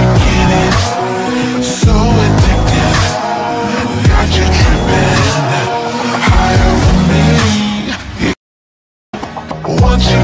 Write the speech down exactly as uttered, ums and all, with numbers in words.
taking it. So addicted, got you tripping high over me. Once you